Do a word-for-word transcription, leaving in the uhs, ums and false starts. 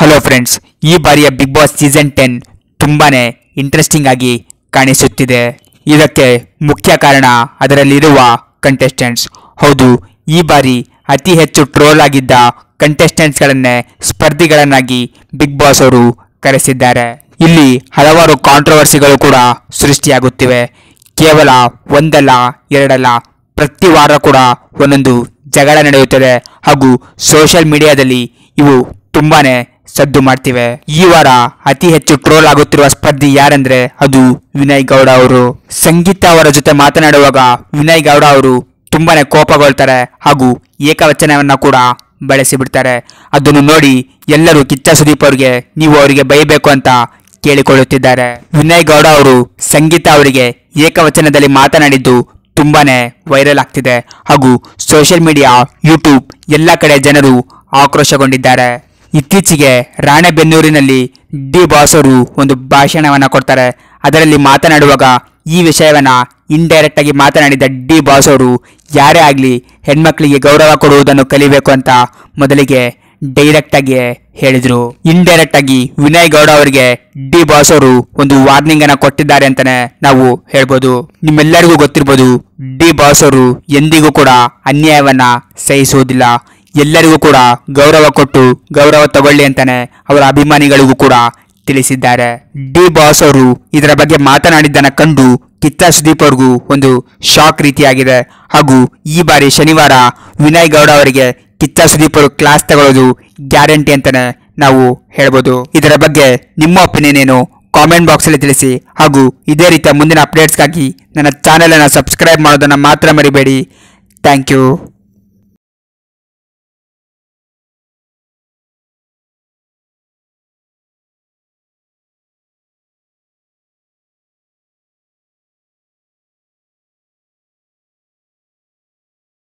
Hello friends, ಈ ಬಾರಿಯ big boss season ten ತುಂಬಾನೇ ಇಂಟ್ರೆಸ್ಟಿಂಗ್ ಆಗಿ ಕಾಣಿಸುತ್ತಿದೆ. ಇದಕ್ಕೆ ಮುಖ್ಯ ಕಾರಣ ಅದರಲ್ಲಿರುವ ಕಂಟೆಸ್ಟೆಂಟ್ಸ್. ಹೌದು, ಈ ಬಾರಿ ಅತಿ ಹೆಚ್ಚು ಟ್ರೋಲ್ ಆಗಿದ್ದ ಕಂಟೆಸ್ಟೆಂಟ್ಸ್ಗಳನ್ನೇ ಸ್ಪರ್ಧಿಗಳನ್ನಾಗಿ ಬಿಗ್ ಬಾಸ್ ಅವರು ಕರೆಸಿದ್ದಾರೆ. ಇಲ್ಲಿ ಹಲವಾರು ಕಾಂಟ್ರವರ್ಸಿಗಳು ಕೂಡ ಸೃಷ್ಟಿಯಾಗುತ್ತಿವೆ. ಕೇವಲ ಒಂದಲ್ಲ ಎರಡಲ್ಲ, ಪ್ರತಿ ವಾರ ಕೂಡ ಒಂದೊಂದು ಜಗಳ ನಡೆಯುತ್ತದೆ ಹಾಗೂ ಸೋಷಿಯಲ್ ಮೀಡಿಯಾದಲ್ಲಿ ಇವು ತುಂಬಾನೇ ಸದ್ದು ಮಾಡ್ತಿವೆ. ಈ ವಾರ ಅತಿ ಹೆಚ್ಚು ಟ್ರೋಲ್ ಆಗುತ್ತಿರುವ ಸ್ಪರ್ಧಿ ಯಾರೆಂದ್ರೆ ಅದು ವಿನಯ್ ಗೌಡ ಅವರು. ಸಂಗೀತ ಅವರ ಜೊತೆ ಮಾತನಾಡುವಾಗ ವಿನಯ್ ಗೌಡ ಅವರು ತುಂಬಾನೇ ಕೋಪಗೊಳ್ತಾರೆ ಹಾಗೂ ಏಕವಚನವನ್ನ ಕೂಡ ಬಳಸಿ ಬಿಡ್ತಾರೆ. ಅದನ್ನು ನೋಡಿ ಎಲ್ಲರೂ ಕಿಚ್ಚ ಸುದೀಪ್ ಅವರಿಗೆ ನೀವು ಅವರಿಗೆ ಬೈಬೇಕು ಅಂತ ಕೇಳಿಕೊಳ್ಳುತ್ತಿದ್ದಾರೆ. ವಿನಯ್ ಗೌಡ ಅವರು ಸಂಗೀತ ಅವರಿಗೆ ಏಕವಚನದಲ್ಲಿ ಮಾತನಾಡಿದ್ದು ತುಂಬಾನೇ ವೈರಲ್ ಆಗ್ತಿದೆ ಹಾಗೂ ಸೋಷಿಯಲ್ ಮೀಡಿಯಾ, ಯೂಟ್ಯೂಬ್ ಎಲ್ಲ ಕಡೆ ಜನರು ಆಕ್ರೋಶಗೊಂಡಿದ್ದಾರೆ. ಇತ್ತೀಚೆಗೆ ರಾಣೆಬೆನ್ನೂರಿನಲ್ಲಿ ಡಿ ಬಾಸ್ ಅವರು ಒಂದು ಭಾಷಣವನ್ನ ಕೊಡ್ತಾರೆ. ಅದರಲ್ಲಿ ಮಾತನಾಡುವಾಗ ಈ ವಿಷಯವನ್ನ ಇಂಡೈರೆಕ್ಟ್ ಆಗಿ ಮಾತನಾಡಿದ ಡಿ ಬಾಸ್ ಅವರು ಯಾರೇ ಆಗಲಿ ಹೆಣ್ಮಕ್ಳಿಗೆ ಗೌರವ ಕೊಡುವುದನ್ನು ಕಲಿಬೇಕು ಅಂತ ಮೊದಲಿಗೆ ಡೈರೆಕ್ಟ್ ಆಗಿ ಹೇಳಿದ್ರು. ಇಂಡೈರೆಕ್ಟ್ ಆಗಿ ವಿನಯ್ ಗೌಡ ಅವರಿಗೆ ಡಿ ಬಾಸ್ ಅವರು ಒಂದು ವಾರ್ನಿಂಗ್ ಅನ್ನ ಕೊಟ್ಟಿದ್ದಾರೆ ಅಂತಾನೆ ನಾವು ಹೇಳ್ಬೋದು. ನಿಮ್ಮೆಲ್ಲರಿಗೂ ಗೊತ್ತಿರ್ಬೋದು, ಡಿ ಬಾಸ್ ಅವರು ಎಂದಿಗೂ ಕೂಡ ಅನ್ಯಾಯವನ್ನ ಸಹಿಸುವುದಿಲ್ಲ. ಎಲ್ಲರಿಗೂ ಕೂಡ ಗೌರವ ಕೊಟ್ಟು ಗೌರವ ತಗೊಳ್ಳಿ ಅಂತಾನೆ ಅವರ ಅಭಿಮಾನಿಗಳಿಗೂ ಕೂಡ ತಿಳಿಸಿದ್ದಾರೆ. ಡಿ ಬಾಸ್ ಅವರು ಇದರ ಬಗ್ಗೆ ಮಾತನಾಡಿದ್ದನ್ನ ಕಂಡು ಕಿಚ್ಚ ಸುದೀಪ್ ಅವ್ರಿಗೂ ಒಂದು ಶಾಕ್ ರೀತಿಯಾಗಿದೆ ಹಾಗೂ ಈ ಬಾರಿ ಶನಿವಾರ ವಿನಯ್ ಗೌಡ ಅವರಿಗೆ ಕಿಚ್ಚ ಸುದೀಪ್ ಅವರು ಕ್ಲಾಸ್ ತಗೊಳ್ಳೋದು ಗ್ಯಾರಂಟಿ ಅಂತಾನೆ ನಾವು ಹೇಳ್ಬೋದು. ಇದರ ಬಗ್ಗೆ ನಿಮ್ಮ ಒಪಿನಿಯನ್ ಏನು ಕಾಮೆಂಟ್ ಬಾಕ್ಸ್ ಅಲ್ಲಿ ತಿಳಿಸಿ ಹಾಗೂ ಇದೇ ರೀತಿಯ ಮುಂದಿನ ಅಪ್ಡೇಟ್ಸ್ಗಾಗಿ ನನ್ನ ಚಾನೆಲ್ ಅನ್ನು ಸಬ್ಸ್ಕ್ರೈಬ್ ಮಾಡೋದನ್ನ ಮಾತ್ರ ಮರಿಬೇಡಿ. Thank you.